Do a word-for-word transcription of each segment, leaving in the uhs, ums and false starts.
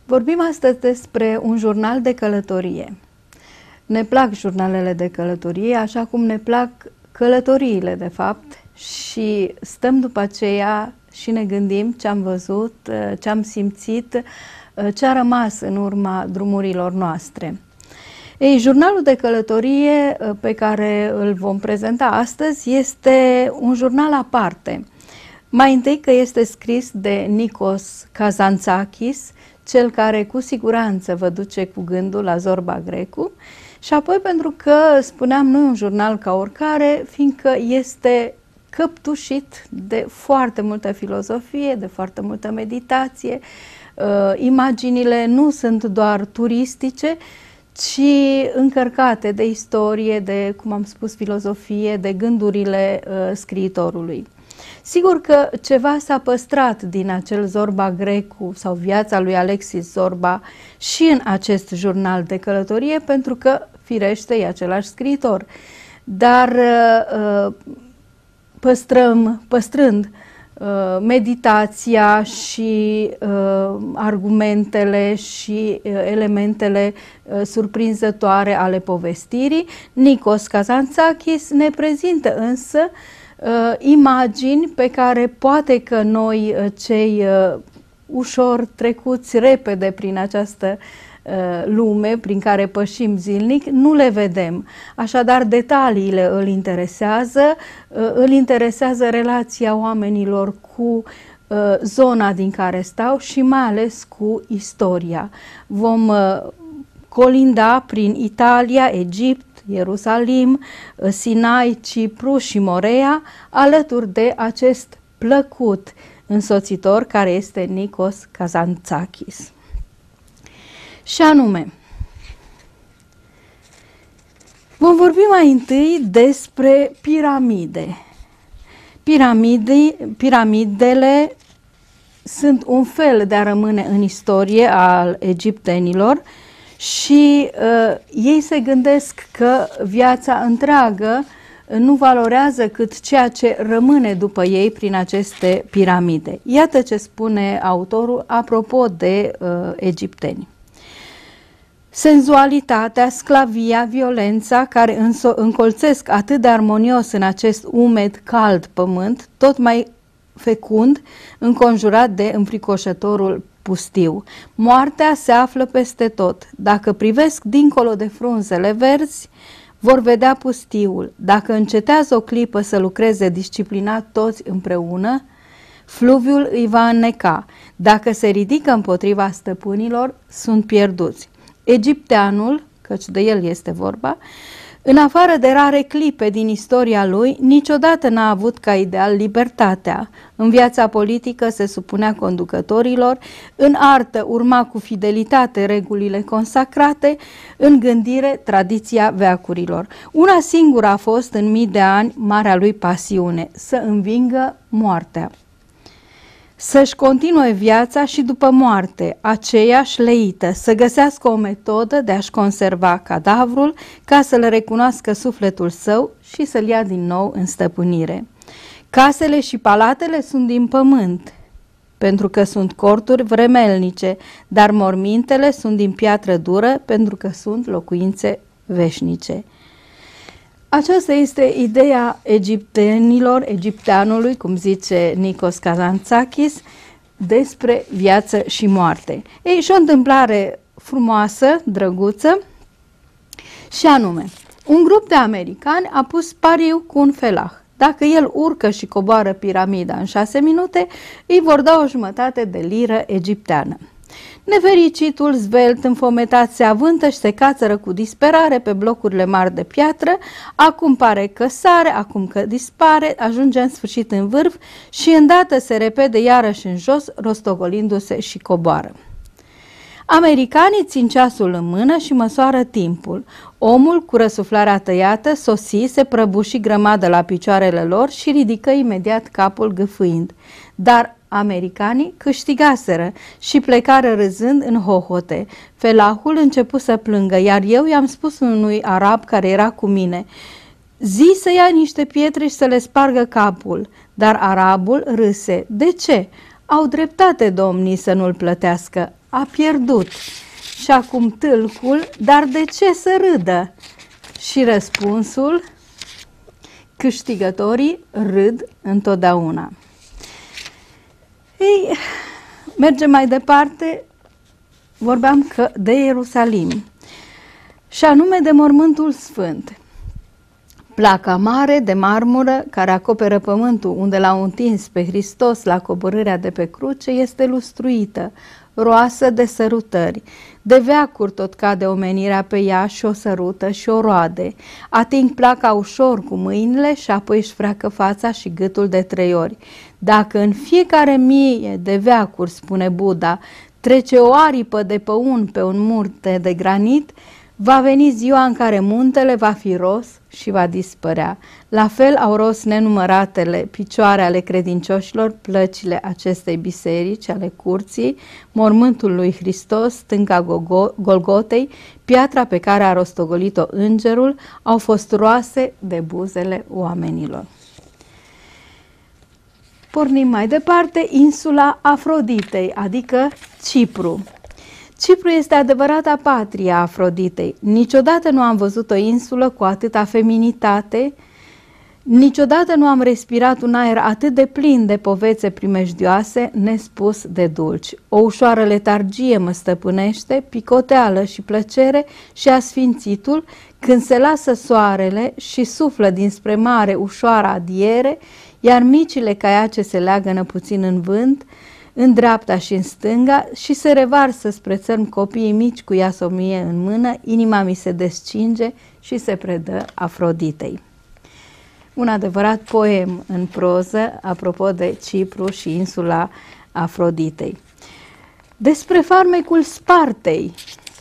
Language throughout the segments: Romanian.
Vorbim astăzi despre un jurnal de călătorie. Ne plac jurnalele de călătorie, așa cum ne plac călătoriile, de fapt, și stăm după aceea și ne gândim ce am văzut, ce am simțit, ce a rămas în urma drumurilor noastre. Ei, jurnalul de călătorie pe care îl vom prezenta astăzi este un jurnal aparte. Mai întâi că este scris de Nikos Kazantzakis, cel care cu siguranță vă duce cu gândul la Zorba Grecu, și apoi pentru că, spuneam, nu e un jurnal ca oricare, fiindcă este căptușit de foarte multă filozofie, de foarte multă meditație. Imaginile nu sunt doar turistice, ci încărcate de istorie, de, cum am spus, filozofie, de gândurile scriitorului. Sigur că ceva s-a păstrat din acel Zorba Grecu sau viața lui Alexis Zorba și în acest jurnal de călătorie, pentru că, firește, e același scriitor. Dar păstrăm, păstrând meditația și argumentele și elementele surprinzătoare ale povestirii, Nikos Kazantzakis ne prezintă însă Uh, imagini pe care poate că noi, uh, cei uh, ușor trecuți repede prin această uh, lume prin care pășim zilnic, nu le vedem. Așadar, detaliile îl interesează, uh, îl interesează relația oamenilor cu uh, zona din care stau și mai ales cu istoria. Vom uh, colinda prin Italia, Egipt, Ierusalim, Sinai, Cipru și Morea, alături de acest plăcut însoțitor care este Nikos Kazantzakis. Și anume, vom vorbi mai întâi despre piramide. Piramide, piramidele sunt un fel de a rămâne în istorie al egiptenilor, și uh, ei se gândesc că viața întreagă nu valorează cât ceea ce rămâne după ei prin aceste piramide. Iată ce spune autorul apropo de uh, egipteni. Senzualitatea, sclavia, violența care încolțesc atât de armonios în acest umed, cald pământ, tot mai fecund, înconjurat de înfricoșătorul pustiu. Moartea se află peste tot. Dacă privesc dincolo de frunzele verzi, vor vedea pustiul. Dacă încetează o clipă să lucreze disciplinat toți împreună, fluviul îi va înneca. Dacă se ridică împotriva stăpânilor, sunt pierduți. Egipteanul, căci de el este vorba, în afară de rare clipe din istoria lui, niciodată n-a avut ca ideal libertatea. În viața politică se supunea conducătorilor, în artă urma cu fidelitate regulile consacrate, în gândire tradiția veacurilor. Una singură a fost în mii de ani marea lui pasiune, să învingă moartea. Să-și continue viața și după moarte, aceeași leită, să găsească o metodă de a-și conserva cadavrul ca să le recunoască sufletul său și să-l ia din nou în stăpânire. Casele și palatele sunt din pământ, pentru că sunt corturi vremelnice, dar mormintele sunt din piatră dură, pentru că sunt locuințe veșnice. Aceasta este ideea egiptenilor, egipteanului, cum zice Nikos Kazantzakis, despre viață și moarte. Ei, și o întâmplare frumoasă, drăguță, și anume, un grup de americani a pus pariu cu un felah. Dacă el urcă și coboară piramida în șase minute, îi vor da o jumătate de liră egipteană. Nefericitul, zvelt, înfometat, se avântă și se cațără cu disperare pe blocurile mari de piatră, acum pare că sare, acum că dispare, ajunge în sfârșit în vârf și îndată se repede iarăși în jos, rostogolindu-se și coboară. Americanii țin ceasul în mână și măsoară timpul. Omul, cu răsuflarea tăiată, sosi, se prăbuși grămadă la picioarele lor și ridică imediat capul gâfâind. Dar americanii câștigaseră și plecară râzând în hohote. Felahul începu să plângă, iar eu i-am spus unui arab care era cu mine: zi să ia niște pietre și să le spargă capul. Dar arabul râse. De ce? Au dreptate domnii să nu-l plătească. a pierdut și acum tâlcul, dar de ce să râdă? Și răspunsul, câștigătorii râd întotdeauna. Ei, mergem mai departe, vorbeam că de Ierusalim, și anume de mormântul sfânt. Placa mare de marmură care acoperă pământul unde l-au întins pe Hristos la coborârea de pe cruce este lustruită, roasă de sărutări. De veacuri tot cade omenirea pe ea și o sărută și o roade. Ating placa ușor cu mâinile și apoi își freacă fața și gâtul de trei ori. Dacă în fiecare mie de veacuri, spune Buddha, trece o aripă de păun pe un munte de granit, va veni ziua în care muntele va fi ros și va dispărea. La fel au ros nenumăratele picioare ale credincioșilor plăcile acestei biserici, ale curții, mormântul lui Hristos, stânca Golgotei, piatra pe care a rostogolit-o îngerul, au fost roase de buzele oamenilor. Pornim mai departe, insula Afroditei, adică Cipru. Cipru este adevărata patrie a Afroditei. Niciodată nu am văzut o insulă cu atâta feminitate, niciodată nu am respirat un aer atât de plin de povețe primejdioase, nespus de dulci. O ușoară letargie mă stăpânește, picoteală și plăcere și asfințitul când se lasă soarele și suflă dinspre mare ușoara adiere, iar micile caiace se leagănă puțin în vânt, în dreapta și în stânga și se revarsă spre țărm copiii mici cu iasomie în mână, inima mi se descinge și se predă Afroditei. Un adevărat poem în proză, apropo de Cipru și insula Afroditei. Despre farmecul Spartei.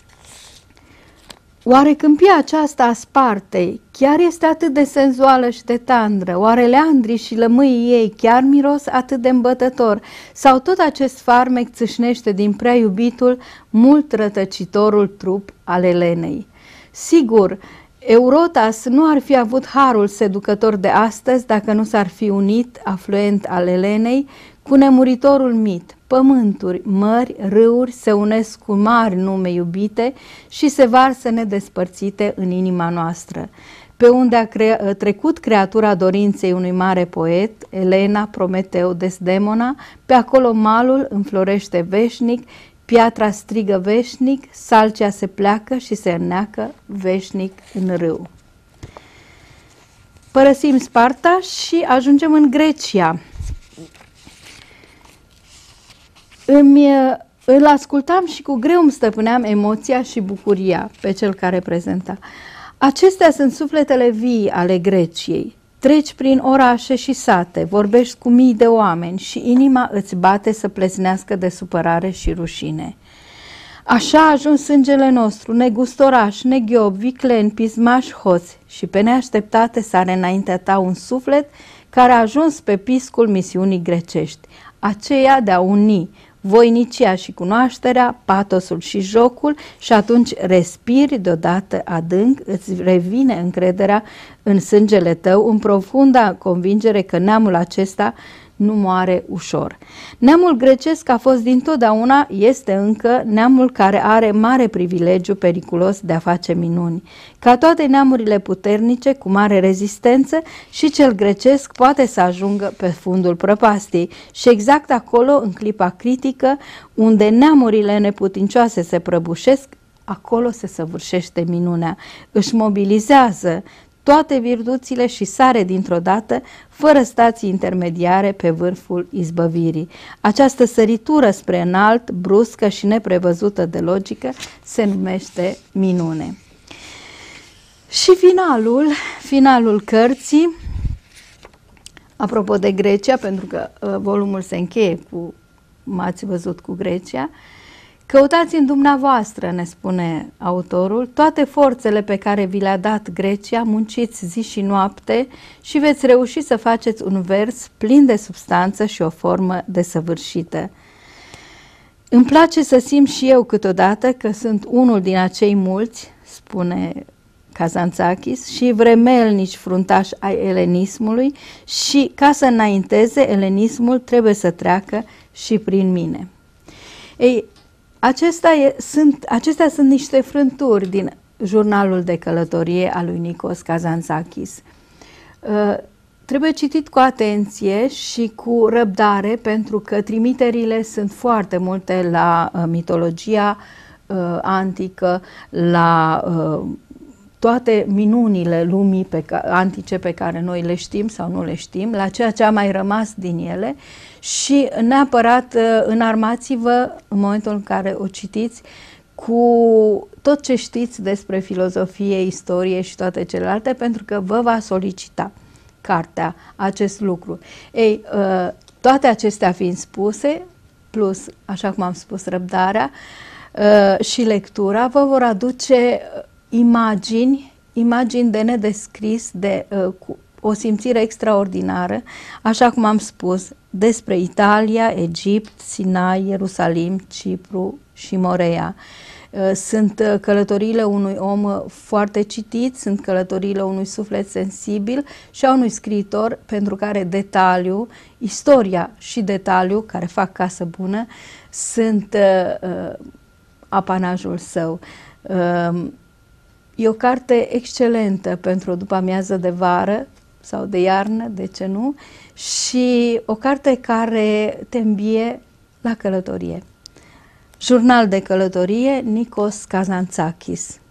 Oare câmpia aceasta a Spartei chiar este atât de senzuală și de tandră? Oare leandrii și lămâii ei chiar miros atât de îmbătător? Sau tot acest farmec țâșnește din prea iubitul, mult rătăcitorul trup al Elenei? Sigur, Eurotas nu ar fi avut harul seducător de astăzi dacă nu s-ar fi unit, afluent al Elenei, cu nemuritorul mit. Pământuri, mări, râuri se unesc cu mari nume iubite și se varsă nedespărțite în inima noastră. Pe unde a cre- trecut creatura dorinței unui mare poet, Elena, Prometeu, Desdemona, pe acolo malul înflorește veșnic, piatra strigă veșnic, salcea se pleacă și se înneacă veșnic în râu. Părăsim Sparta și ajungem în Grecia. Îmi, îl ascultam și cu greu îmi stăpâneam emoția și bucuria pe cel care prezenta. Acestea sunt sufletele vii ale Greciei. Treci prin orașe și sate, vorbești cu mii de oameni și inima îți bate să pleznească de supărare și rușine. Așa a ajuns sângele nostru, negustoraș, neghiob, viclen, pismaș, hoți, și pe neașteptate sare înaintea ta un suflet care a ajuns pe piscul misiunii grecești, aceea de a uni voinicia și cunoașterea, patosul și jocul, și atunci respiri deodată adânc, îți revine încrederea în sângele tău, în profunda convingere că neamul acesta nu moare ușor. Neamul grecesc a fost dintotdeauna, este încă neamul care are mare privilegiu periculos de a face minuni. Ca toate neamurile puternice, cu mare rezistență, și cel grecesc poate să ajungă pe fundul prăpastiei și exact acolo, în clipa critică, unde neamurile neputincioase se prăbușesc, acolo se săvârșește minunea. Își mobilizează toate virtuțile și sare dintr-o dată, fără stații intermediare, pe vârful izbăvirii. Această săritură spre înalt, bruscă și neprevăzută de logică, se numește minune. Și finalul, finalul cărții, apropo de Grecia, pentru că uh, volumul se încheie cu M-ați văzut cu Grecia, căutați în dumneavoastră, ne spune autorul, toate forțele pe care vi le-a dat Grecia, munciți zi și noapte și veți reuși să faceți un vers plin de substanță și o formă desăvârșită. Îmi place să simt și eu câteodată că sunt unul din acei mulți, spune Kazantzakis, și vremelnici fruntași ai elenismului, și ca să înainteze, elenismul trebuie să treacă și prin mine. Ei, Acesta e, sunt, acestea sunt niște frânturi din jurnalul de călătorie al lui Nikos Kazantzakis. Uh, trebuie citit cu atenție și cu răbdare, pentru că trimiterile sunt foarte multe la uh, mitologia uh, antică, la uh, toate minunile lumii pe ca, antice pe care noi le știm sau nu le știm, la ceea ce a mai rămas din ele, și neapărat înarmați-vă în momentul în care o citiți cu tot ce știți despre filozofie, istorie și toate celelalte, pentru că vă va solicita cartea acest lucru. Ei, toate acestea fiind spuse, plus, așa cum am spus, răbdarea și lectura, vă vor aduce imagini, imagini de nedescris, de uh, cu o simțire extraordinară, așa cum am spus, despre Italia, Egipt, Sinai, Ierusalim, Cipru și Morea. Uh, sunt uh, călătoriile unui om foarte citit, sunt călătoriile unui suflet sensibil și a unui scriitor pentru care detaliu, istoria și detaliu, care fac casă bună, sunt uh, uh, apanajul său. Uh, E o carte excelentă pentru o după-amiază de vară sau de iarnă, de ce nu, și o carte care te îmbie la călătorie. Jurnal de călătorie, Nikos Kazantzakis.